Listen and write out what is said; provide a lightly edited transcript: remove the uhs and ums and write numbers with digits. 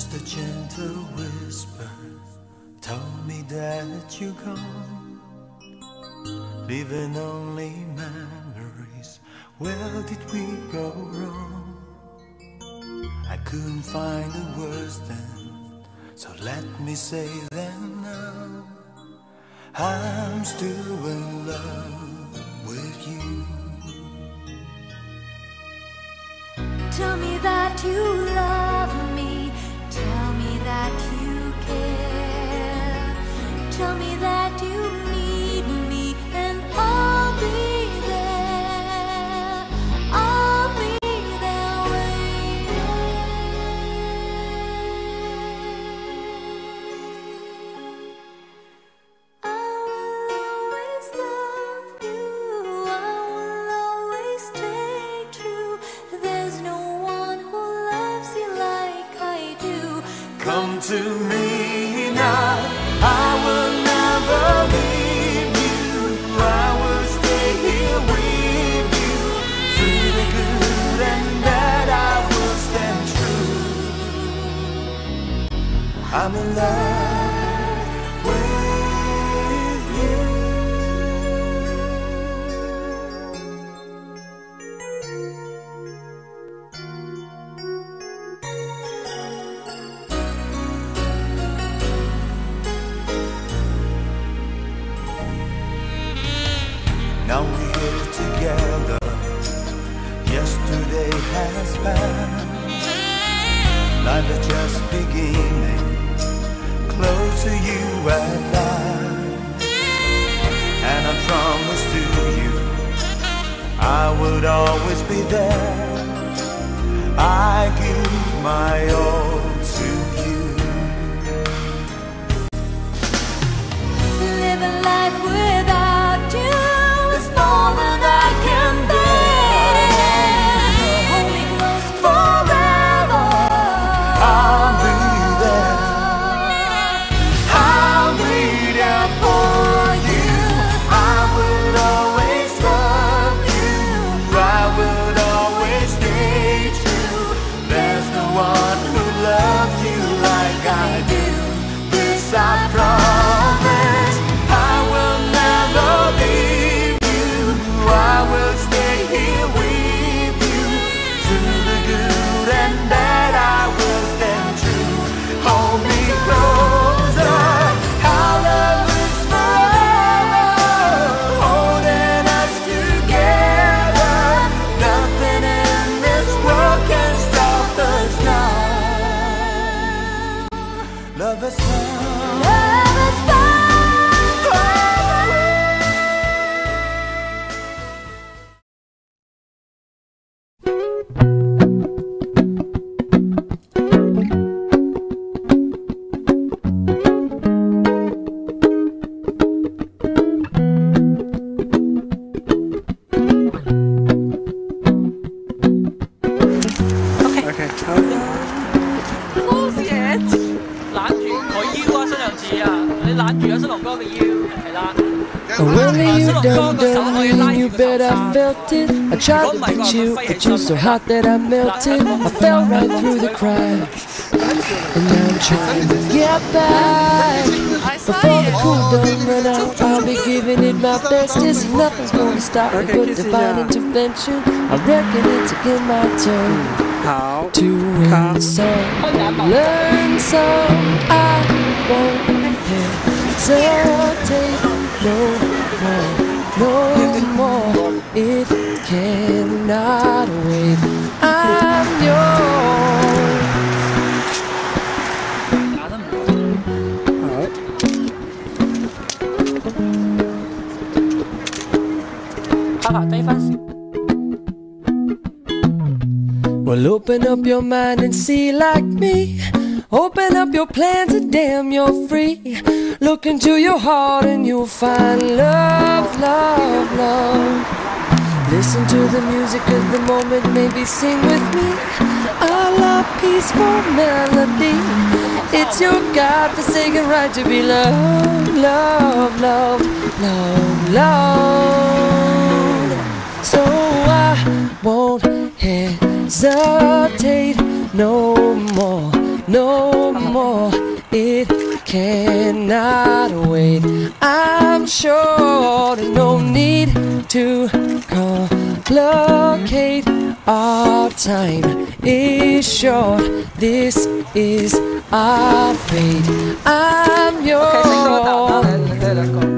Just a gentle whisper told me that you're gone, leaving only memories. Where did we go wrong? I couldn't find the words then, so let me say them now. I'm still in love with you. Tell me that you love me. Tell me that you care. Tell me that you need me, and I'll be there. I'll be there waiting. I will always love you. I will always stay true. There's no one who loves you like I do. Come to me now, I will never leave you. I will stay here with you, through the good and bad I will stand true. I'm in love with you. Now we're here together. Yesterday has passed. Life is just beginning. Close to you at last. And I promise to you, I would always be there. I give my all to you. Living life without you is more than I can bear. Hold me close forever. I'll be there. I'll be there for you. I will always love you. I will always stay true. There's no one who loves you like I do. This I promise. I will never leave you. I will stay here with you, through the good and bad I will stand true. Hold me closer, our love is forever, holding us together. Nothing in this world can stop us now. Love is found. Love is found. OK， 好。 多謝攬住佢腰啊，新娘子啊，你攬住阿新郎哥嘅腰，係啦。 When you 新郎哥 done 個手 done 可以拉 me, 住 you 個頭 bet I 紗。 felt it. I tried to beat you, but you're so hot that I melted. I fell right through the cracks, and now I'm trying to get back. Before the cool done run out, I'll be giving it my best. This nothing's gonna stop me but divine intervention. I reckon it's again my turn 好， to win some, learn some. I won't hesitate no more, no more. It cannot wait. I'm yours. 打得唔好。 好。 拍拍低翻少。 Well, open up your mind and see like me. Open up your plans and damn, you're free. Look into your heart and you'll find love, love, love. Listen to the music of the moment, maybe sing with me. I love peaceful melody. It's your God-forsaken right to be loved, loved, loved, loved, loved. So I won't hesitate no more, no more. It cannot wait. I'm sure there's no need to complicate. Our time is short. This is our fate. I'm ，OK， 升多一啖啦， yours. 你哋兩個。